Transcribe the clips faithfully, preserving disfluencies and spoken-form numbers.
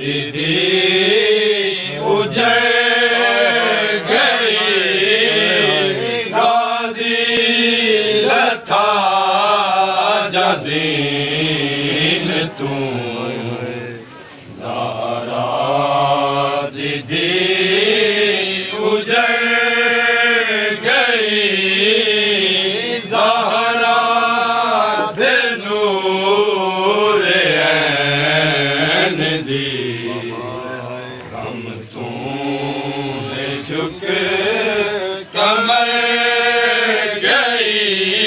दीदी उजड़ गई गाजी लथा जज़ीन तू ज़हरा दीदी उजड़ गई ज़हरा दे नूर ऐन दी हम तू से झुक कमर गई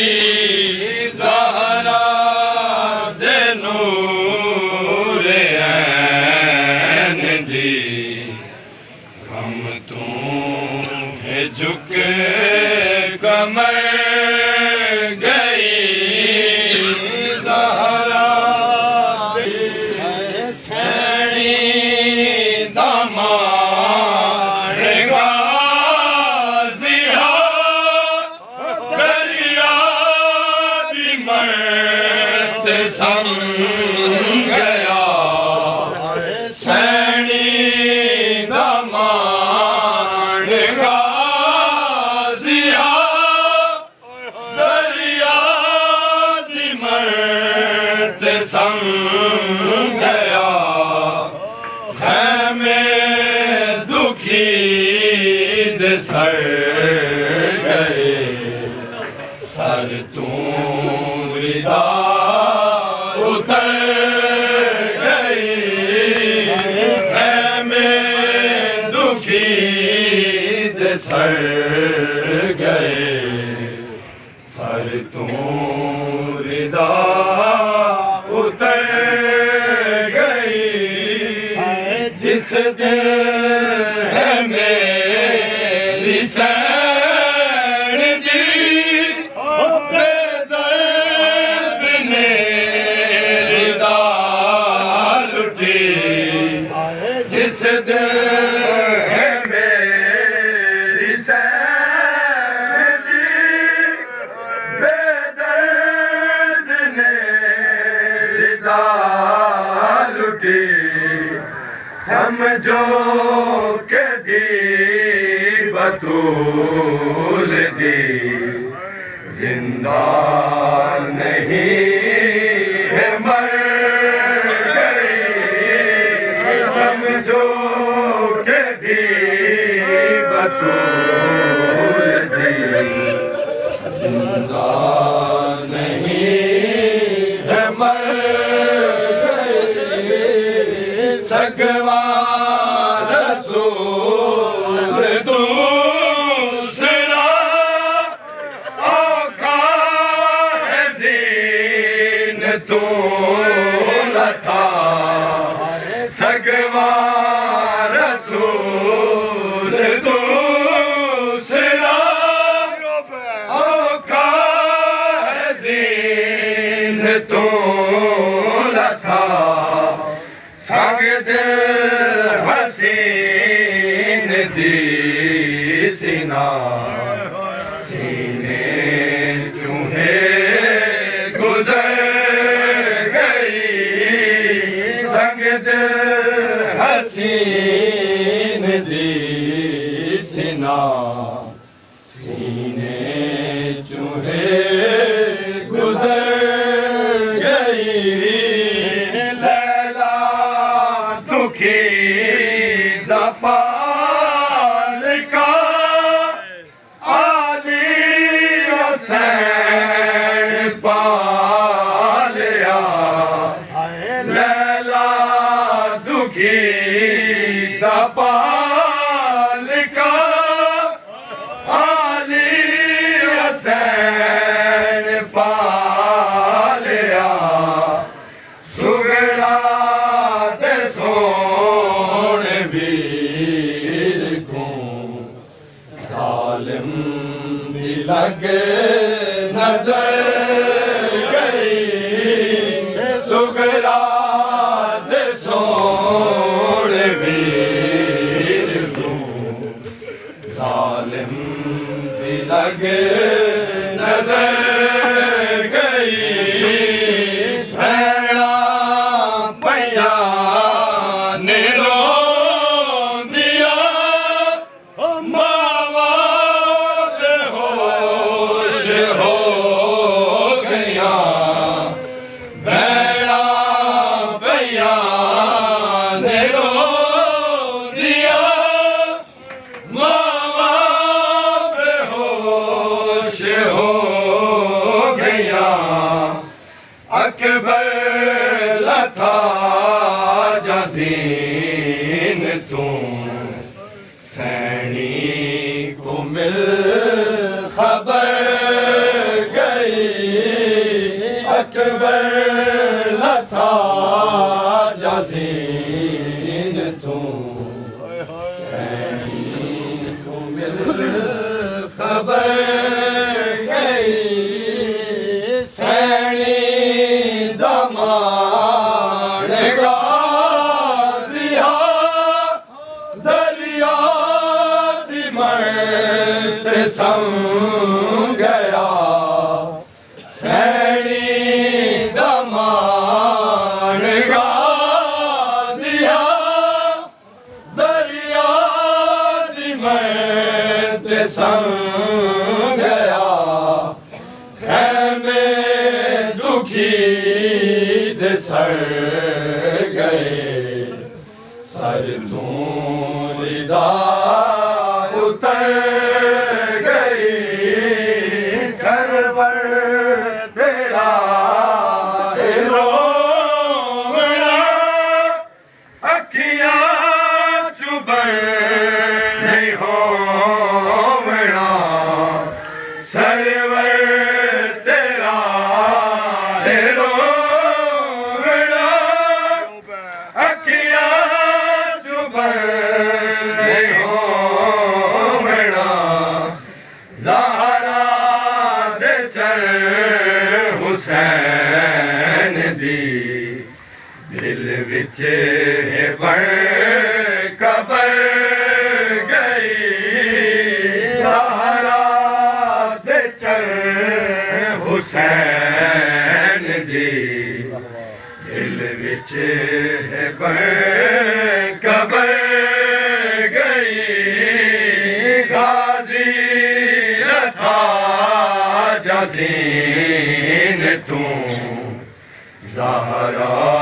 ज़हरा दे नूर ऐन दी हम तू है झुक कमर गई ज़हरा सैनी दामाद गाज़िया दरिया दी मर्द संग गया सैनी दामाद गाज़िया दरिया दी मर्द संग गया है मैं दुखी दे सर गए सर तू रिदा उतर गई है मैं दुखी दे सर गए सर तू रिदा उतर गई जिस दिन है मेरी सैन दी बेदर्द ने रिदा लुटी जिस दिन है मेरी सैन दी बेदर्द ने रिदा लुटी समझो के दी बतूल दी जिंदा नहीं है मर गई समझो के दी बतूल दी जिंदा नहीं है मर गई सगवा रसूल दूसरा आका है ज़ीन तू लथा सगवा रसूल दूसरा आका है ज़ीन तू लथा संगद हसीन दी सीना सीने चूहे गुजर गई संगद हसीन दी सीना सीने चूहे गुजर गई दुखी दपाल का आली हुसैन पालिया लैला दुखी दपाल का आली हुसैन पालिया सुगरा वीर को सालिम दी लग नजर गई सुगरा दे सोण वीर को सालिम दी लग नजर गई भैड़ा पैया ने जाज़ीन तू सैनी को मिल खबर गई अकबर लथा जाज़ीन तू सैनी को मिल खबर गई सैनी दमान गाज़िया दरिया दी मर्द सम गया सैनी दमान गाज़िया दरिया दी मर्द सम गया खैमे दुखी दे सर गए सर तू रिदा उतर गई सरवर तेरा रोना अखियां चुभन नहीं होवना सरवर तेरा रोना अखियां चुभन नहीं होवना ज़हरा दे चल हुसैन दी दिल विच है बण कबर गई ज़हरा दे चल हुसैन दी दिल विच है बण कबर गई गाजी लथा जाज़ीन तू ज़हरा